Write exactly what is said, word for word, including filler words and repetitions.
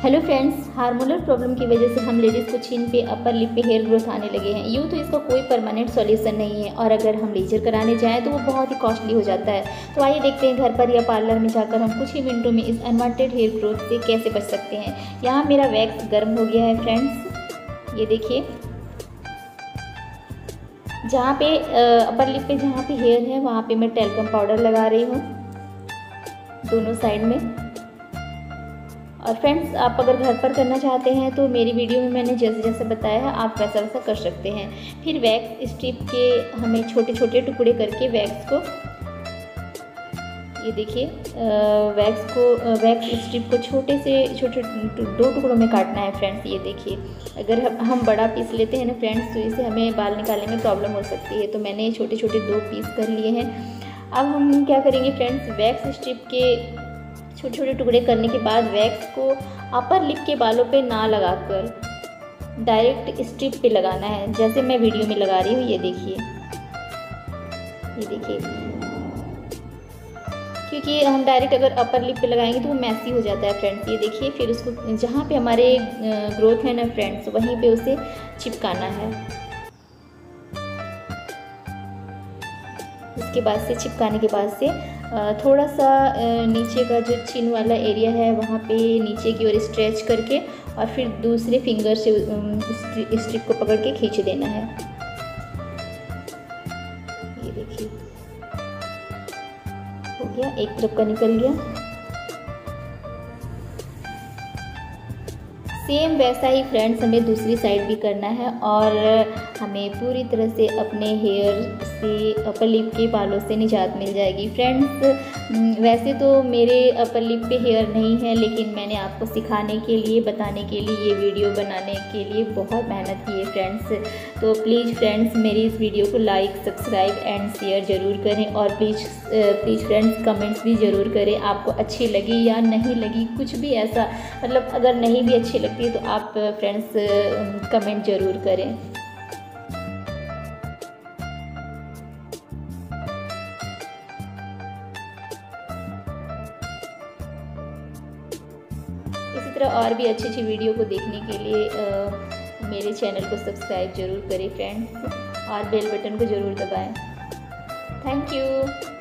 Hello friends, hormonal problem की वजह से हम लेडीज़ को चिन पे, अपर लिप पे हेयर ग्रोथ आने लगे हैं। यूँ तो इसका कोई परमानेंट सॉल्यूशन नहीं है और अगर हम लेजर कराने जाएं तो वो बहुत ही कॉस्टली हो जाता है। तो आइए देखते हैं घर पर या पार्लर में जाकर हम कुछ ही मिनटों में इस अनवांटेड हेयर ग्रोथ से कैसे बच सकते हैं। यहाँ मेरा वैक्स गर्म हो गया है फ्रेंड्स, ये देखिए। जहाँ पे अपर लिप पे जहाँ पे हेयर है वहाँ पे मैं टैल्कम पाउडर लगा रही हूँ दोनों साइड में। और फ्रेंड्स, आप अगर घर पर करना चाहते हैं तो मेरी वीडियो में मैंने जैसे जैसे बताया है आप वैसा वैसा कर सकते हैं। फिर वैक्स स्ट्रिप के हमें छोटे छोटे टुकड़े करके वैक्स को, ये देखिए, वैक्स को वैक्स स्ट्रिप को छोटे से छोटे दो टुकड़ों में काटना है फ्रेंड्स। ये देखिए, अगर हम बड़ा पीस लेते हैं ना फ्रेंड्स तो इससे हमें बाल निकालने में प्रॉब्लम हो सकती है। तो मैंने छोटे छोटे दो पीस कर लिए हैं। अब हम क्या करेंगे फ्रेंड्स, वैक्स स्ट्रिप के छोटे छोटे टुकड़े करने के बाद वैक्स को अपर लिप के बालों पे ना लगाकर डायरेक्ट स्ट्रिप पे लगाना है, जैसे मैं वीडियो में लगा रही हूँ। ये देखिए, ये देखिए, क्योंकि हम डायरेक्ट अगर अपर लिप पे लगाएंगे तो वो मैसी हो जाता है फ्रेंड्स। ये देखिए, फिर उसको जहाँ पे हमारे ग्रोथ है ना फ्रेंड्स वहीं पे उसे चिपकाना है। इसके बाद से चिपकाने के बाद से थोड़ा सा नीचे का जो चिन वाला एरिया है वहाँ पे नीचे की ओर स्ट्रेच करके और फिर दूसरे फिंगर से स्ट्रिप को पकड़ के खींच देना है। ये देखिए, हो गया, एक तरफ का निकल गया। सेम वैसा ही फ्रेंड्स हमें दूसरी साइड भी करना है और हमें पूरी तरह से अपने हेयर से, अपर लिप के बालों से निजात मिल जाएगी फ्रेंड्स। वैसे तो मेरे अपर लिप पे हेयर नहीं है, लेकिन मैंने आपको सिखाने के लिए, बताने के लिए, ये वीडियो बनाने के लिए बहुत मेहनत की है फ्रेंड्स। तो प्लीज़ फ्रेंड्स मेरी इस वीडियो को लाइक, सब्सक्राइब एंड शेयर ज़रूर करें और प्लीज़ प्लीज़ फ्रेंड्स कमेंट्स भी ज़रूर करें। आपको अच्छी लगी या नहीं लगी, कुछ भी ऐसा, मतलब अगर नहीं भी अच्छी लगती है तो आप फ्रेंड्स कमेंट ज़रूर करें। इसी तरह और भी अच्छी अच्छी वीडियो को देखने के लिए आ, मेरे चैनल को सब्सक्राइब ज़रूर करें फ्रेंड्स और बेल बटन को ज़रूर दबाएं। Thank you.